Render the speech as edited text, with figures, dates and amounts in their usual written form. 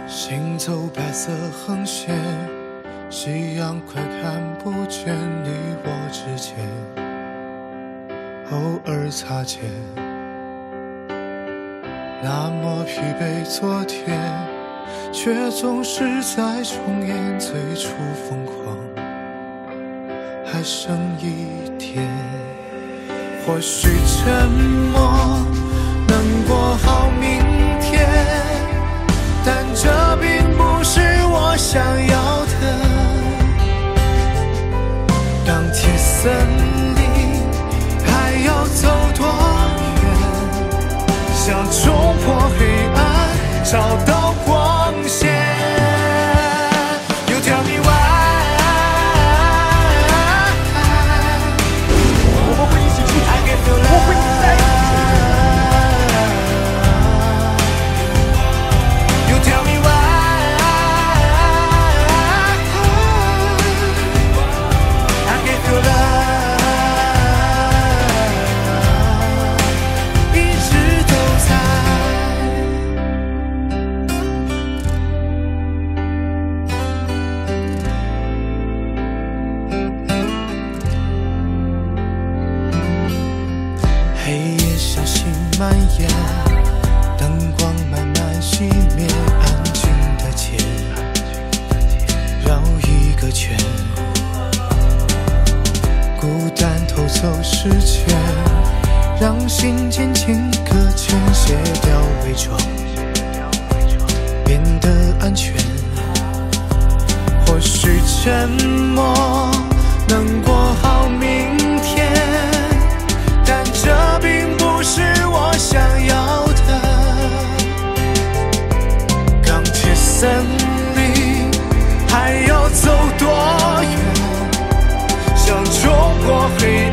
行走白色横线，夕阳快看不见你我之间，偶尔擦肩。那么疲惫昨天，却总是在重演最初疯狂。还剩一天，或许沉默能过好明天，但这并不是我想要的。钢铁森林还要走多远，想冲破黑暗找到光线。You tell me why， 我们会一起出海，我会在一起。 You tell me why， I can feel love， 一直都在。黑夜小心蔓延，灯光慢慢熄灭，安静的街绕一个圈，孤单偷走时间，让心渐渐搁浅，卸掉伪装，变得安全。或许沉默能过好明天，但这并不是我想要的。钢铁森林还要走多远，想冲破黑